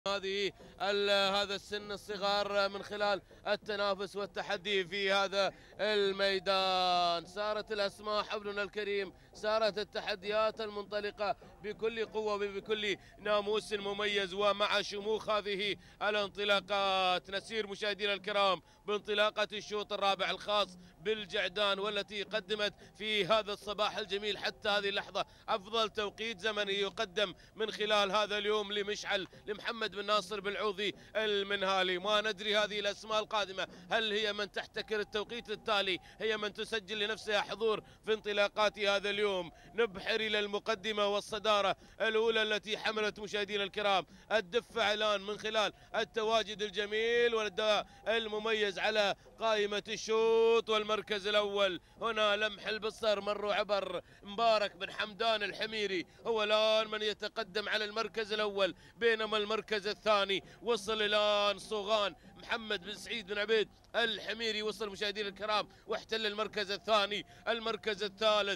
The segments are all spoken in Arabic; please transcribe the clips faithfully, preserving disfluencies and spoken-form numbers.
هذه هذا السن الصغار من خلال التنافس والتحدي في هذا الميدان. صارت الأسماء حبلنا الكريم، صارت التحديات المنطلقة بكل قوة وبكل ناموس مميز ومع شموخ هذه الانطلاقات. نسير مشاهدينا الكرام بانطلاقة الشوط الرابع الخاص بالجعدان، والتي قدمت في هذا الصباح الجميل حتى هذه اللحظة أفضل توقيت زمني يقدم من خلال هذا اليوم لمشعل لمحمد بن ناصر بالعوضي المنهالي. ما ندري هذه الأسماء القادمة هل هي من تحتكر التوقيت التالي، هي من تسجل لنفسها حضور في انطلاقات هذا اليوم. نبحر إلى المقدمة والصدارة الأولى التي حملت مشاهدينا الكرام الدفة الآن من خلال التواجد الجميل والأداء المميز على قائمة الشوط. والمركز الأول هنا لمح البصر مروا عبر مبارك بن حمدان الحميري، هو الآن من يتقدم على المركز الأول، بينما المركز الثاني وصل الآن صوغان محمد بن سعيد بن عبيد الحميري، وصل مشاهدينا الكرام واحتل المركز الثاني. المركز الثالث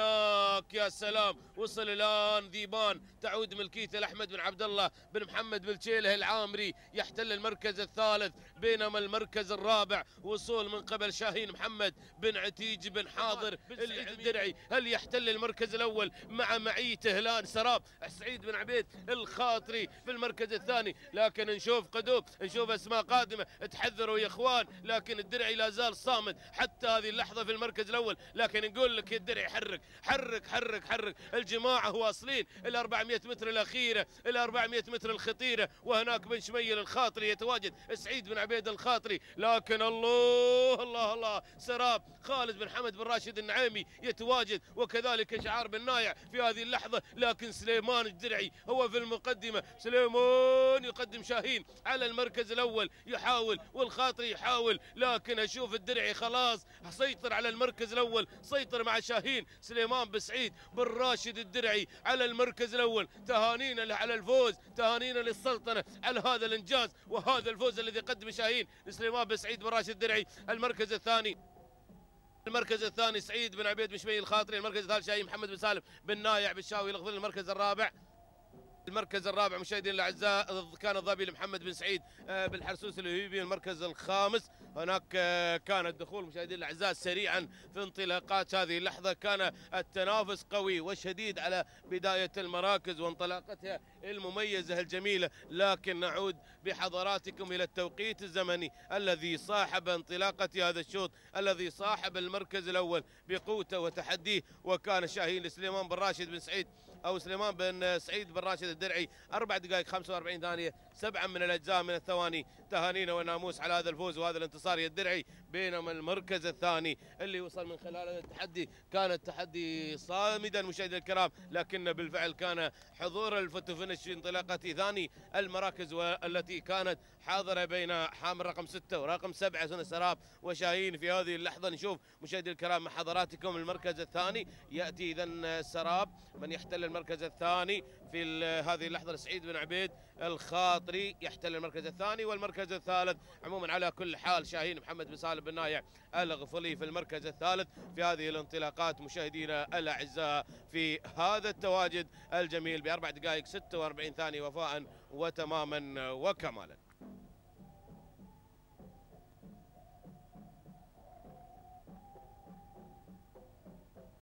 هناك يا سلام وصل الآن ذيبان تعود ملكيته لأحمد بن عبد الله بن محمد بالشيله العامري يحتل المركز الثالث، بينما المركز الرابع وصول من قبل شاهين محمد بن عتيج بن حاضر الدرعي، هل يحتل المركز الأول مع معيته الآن سراب سعيد بن عبيد الخاطري في المركز الثاني. لكن نشوف قدوم، نشوف أسماء قادمة، تحذروا يا إخوان، لكن الدرعي لا زال صامد حتى هذه اللحظة في المركز الأول. لكن نقول لك يا الدرعي حرك حرك حرك حرك، الجماعة واصلين ال أربعمئة متر الأخيرة، ال أربعمئة متر الخطيرة، وهناك بن شميل الخاطري يتواجد سعيد بن عبيد الخاطري. لكن الله الله الله سراب خالد بن حمد بن راشد النعيمي يتواجد، وكذلك شعار بن نايع في هذه اللحظة. لكن سليمان الدرعي هو في المقدمة، سليمان يقدم شاهين على المركز الأول يحاول، والخاطري يحاول، لكن أشوف الدرعي خلاص سيطر على المركز الأول، سيطر مع شاهين سليمان بن سعيد بن راشد الدرعي على المركز الأول. تهانينا على الفوز، تهانينا للسلطنة على هذا الإنجاز وهذا الفوز الذي قدم شاهين لسليمان بن سعيد بن راشد الدرعي. المركز الثاني المركز الثاني سعيد بن عبيد بن شميل الخاطري، المركز الثالث شاهين محمد بن سالم بن نايع بالشاوي الغفير. المركز الرابع المركز الرابع مشاهدينا الاعزاء كان الظبي لمحمد بن سعيد بالحرسوس الوهيبي. المركز الخامس هناك كان الدخول مشاهدينا الاعزاء سريعا في انطلاقات هذه اللحظه، كان التنافس قوي وشديد على بدايه المراكز وانطلاقتها المميزه الجميله. لكن نعود بحضراتكم الى التوقيت الزمني الذي صاحب انطلاقه هذا الشوط، الذي صاحب المركز الاول بقوته وتحديه، وكان شاهين لسليمان بن راشد بن سعيد او سليمان بن سعيد بن راشد الدرعي أربع دقائق خمسة وأربعين ثانية سبعة من الأجزاء من الثواني. تهانينا والناموس على هذا الفوز وهذا الانتصار يا الدرعي. بينما المركز الثاني اللي وصل من خلال التحدي كان التحدي صامدا مشاهدينا الكرام، لكن بالفعل كان حضور الفوتو فينش في انطلاقة ثاني المراكز والتي كانت حاضرة بين حامل رقم ستة ورقم سبعة سنة سراب وشاهين في هذه اللحظة. نشوف مشاهدينا الكرام مع حضراتكم المركز الثاني يأتي إذن سراب من يحتل المركز الثاني في هذه اللحظة. سعيد بن عبيد الخاطري يحتل المركز الثاني، والمركز الثالث عموما على كل حال شاهين محمد بن سالم بن نايع الغفلي في المركز الثالث في هذه الانطلاقات مشاهدينا الاعزاء في هذا التواجد الجميل بأربع دقائق ستة وأربعين ثانية وفاء وتماما وكمالا.